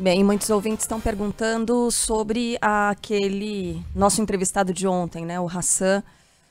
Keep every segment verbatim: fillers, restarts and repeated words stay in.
Bem, muitos ouvintes estão perguntando sobre aquele nosso entrevistado de ontem, né, o Hassan,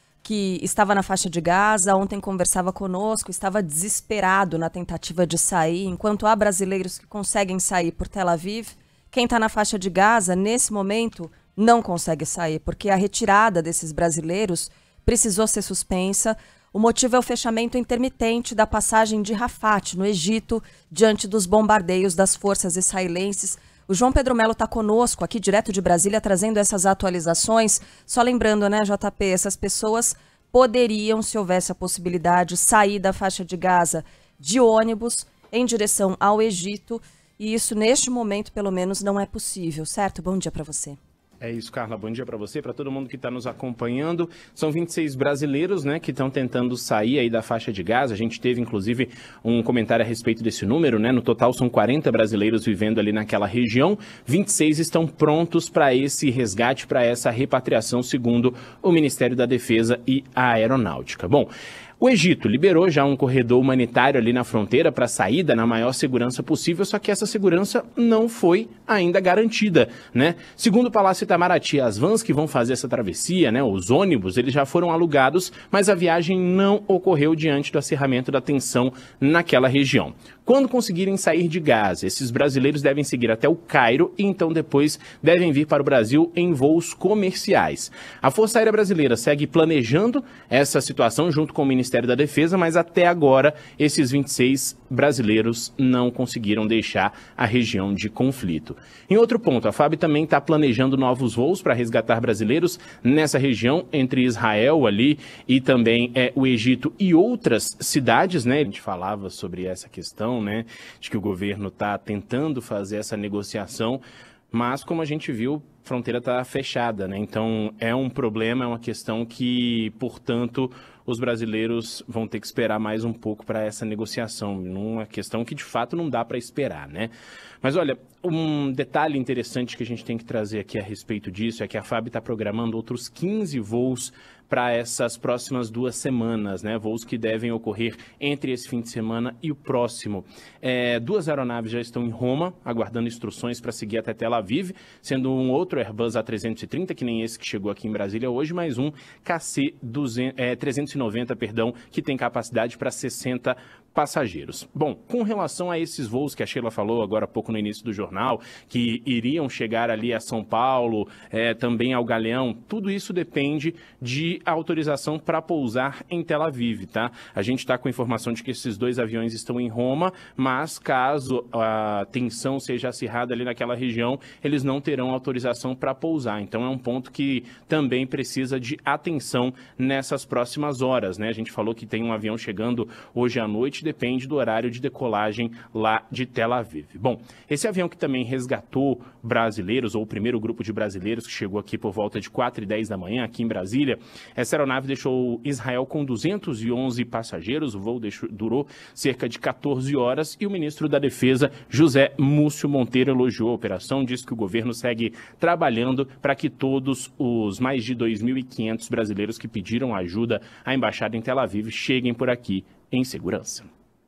que estava na faixa de Gaza, ontem conversava conosco, estava desesperado na tentativa de sair. Enquanto há brasileiros que conseguem sair por Tel Aviv, quem está na faixa de Gaza, nesse momento, não consegue sair, porque a retirada desses brasileiros precisou ser suspensa. O motivo é o fechamento intermitente da passagem de Rafat, no Egito, diante dos bombardeios das forças israelenses. O João Pedro Melo está conosco aqui, direto de Brasília, trazendo essas atualizações. Só lembrando, né, J P, essas pessoas poderiam, se houvesse a possibilidade, sair da faixa de Gaza de ônibus em direção ao Egito. E isso, neste momento, pelo menos, não é possível, certo? Bom dia para você. É isso, Carla. Bom dia para você, para todo mundo que está nos acompanhando. São vinte e seis brasileiros, né, que estão tentando sair aí da faixa de Gaza. A gente teve, inclusive, um comentário a respeito desse número, né? No total, são quarenta brasileiros vivendo ali naquela região. vinte e seis estão prontos para esse resgate, para essa repatriação, segundo o Ministério da Defesa e a Aeronáutica. Bom, o Egito liberou já um corredor humanitário ali na fronteira para saída na maior segurança possível, só que essa segurança não foi ainda garantida, né? Segundo o Palácio Itamaraty, as vans que vão fazer essa travessia, né, os ônibus, eles já foram alugados, mas a viagem não ocorreu diante do acirramento da tensão naquela região. Quando conseguirem sair de Gaza, esses brasileiros devem seguir até o Cairo e então depois devem vir para o Brasil em voos comerciais. A Força Aérea Brasileira segue planejando essa situação junto com o Ministério da Defesa, mas até agora esses vinte e seis brasileiros não conseguiram deixar a região de conflito. Em outro ponto, a F A B também está planejando novos voos para resgatar brasileiros nessa região, entre Israel ali e também é, o Egito e outras cidades, né? A gente falava sobre essa questão, né, de que o governo está tentando fazer essa negociação, mas como a gente viu, a fronteira está fechada, né? Então é um problema, é uma questão que, portanto, os brasileiros vão ter que esperar mais um pouco para essa negociação. Uma questão que de fato não dá para esperar, né? Mas olha, um detalhe interessante que a gente tem que trazer aqui a respeito disso é que a F A B está programando outros quinze voos para essas próximas duas semanas, né? Voos que devem ocorrer entre esse fim de semana e o próximo. É, duas aeronaves já estão em Roma, aguardando instruções para seguir até Tel Aviv, sendo um outro Airbus A trezentos e trinta, que nem esse que chegou aqui em Brasília hoje, mais um K C trezentos e noventa, perdão, que tem capacidade para sessenta passageiros. Bom, com relação a esses voos que a Sheila falou agora há pouco no início do jornal, que iriam chegar ali a São Paulo, é, também ao Galeão, tudo isso depende de autorização para pousar em Tel Aviv, tá? A gente está com a informação de que esses dois aviões estão em Roma, mas caso a tensão seja acirrada ali naquela região, eles não terão autorização para pousar. Então é um ponto que também precisa de atenção nessas próximas horas, né? A gente falou que tem um avião chegando hoje à noite, depende do horário de decolagem lá de Tel Aviv. Bom, esse avião que também resgatou brasileiros, ou o primeiro grupo de brasileiros que chegou aqui por volta de quatro e dez da manhã, aqui em Brasília, essa aeronave deixou Israel com duzentos e onze passageiros, o voo deixou, durou cerca de quatorze horas, e o ministro da Defesa, José Múcio Monteiro, elogiou a operação, disse que o governo segue trabalhando para que todos os mais de dois mil e quinhentos brasileiros que pediram ajuda à embaixada em Tel Aviv cheguem por aqui em segurança.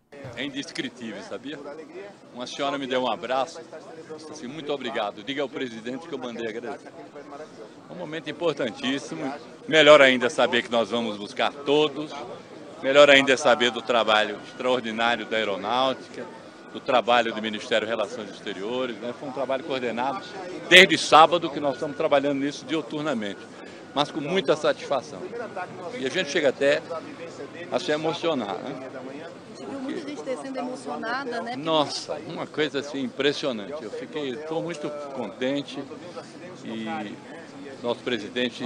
É indescritível, sabia? Uma senhora me deu um abraço, disse assim, muito obrigado, diga ao presidente que eu mandei agradecer. É um momento importantíssimo, melhor ainda é saber que nós vamos buscar todos, melhor ainda é saber do trabalho extraordinário da Aeronáutica, do trabalho do Ministério das Relações Exteriores, né? Foi um trabalho coordenado desde sábado que nós estamos trabalhando nisso diuturnamente, mas com muita satisfação. E a gente chega até a se emocionar, né? Você viu muita gente descendo emocionada, né? Nossa, uma coisa assim impressionante. Eu fiquei, estou muito contente e nosso presidente,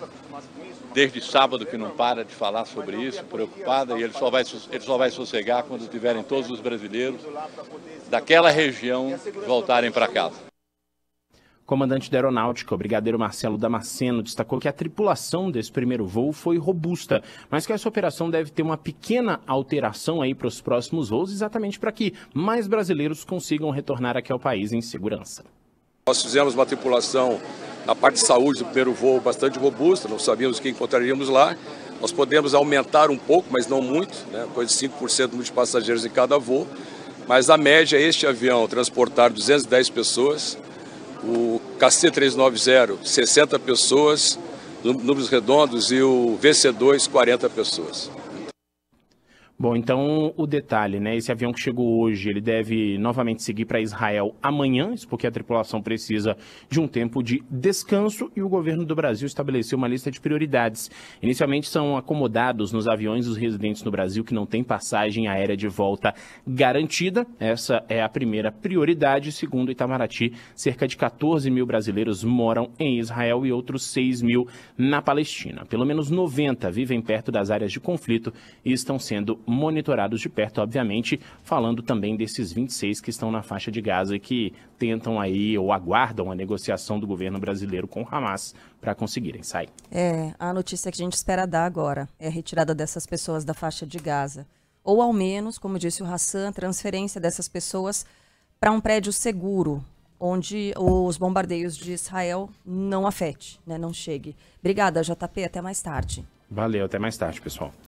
desde sábado que não para de falar sobre isso, preocupado, e ele só vai, ele só vai sossegar quando tiverem todos os brasileiros daquela região voltarem para casa. Comandante da Aeronáutica, o brigadeiro Marcelo Damasceno, destacou que a tripulação desse primeiro voo foi robusta, mas que essa operação deve ter uma pequena alteração aí para os próximos voos, exatamente para que mais brasileiros consigam retornar aqui ao país em segurança. Nós fizemos uma tripulação na parte de saúde do primeiro voo bastante robusta, não sabíamos o que encontraríamos lá. Nós podemos aumentar um pouco, mas não muito, né? Coisa de cinco por cento de passageiros em cada voo. mas a média, este avião transportar duzentas e dez pessoas, o K C trezentos e noventa, sessenta pessoas, números redondos, e o V C dois, quarenta pessoas. Bom, então o detalhe, né? Esse avião que chegou hoje, ele deve novamente seguir para Israel amanhã, isso porque a tripulação precisa de um tempo de descanso e o governo do Brasil estabeleceu uma lista de prioridades. Inicialmente são acomodados nos aviões os residentes no Brasil que não têm passagem aérea de volta garantida. Essa é a primeira prioridade. Segundo Itamaraty, cerca de quatorze mil brasileiros moram em Israel e outros seis mil na Palestina. Pelo menos noventa vivem perto das áreas de conflito e estão sendo monitorados de perto, obviamente, falando também desses vinte e seis que estão na faixa de Gaza e que tentam aí ou aguardam a negociação do governo brasileiro com Hamas para conseguirem sair. É, a notícia que a gente espera dar agora é a retirada dessas pessoas da faixa de Gaza. Ou ao menos, como disse o Hassan, transferência dessas pessoas para um prédio seguro, onde os bombardeios de Israel não afete, né, não chegue. Obrigada, J P, até mais tarde. Valeu, até mais tarde, pessoal.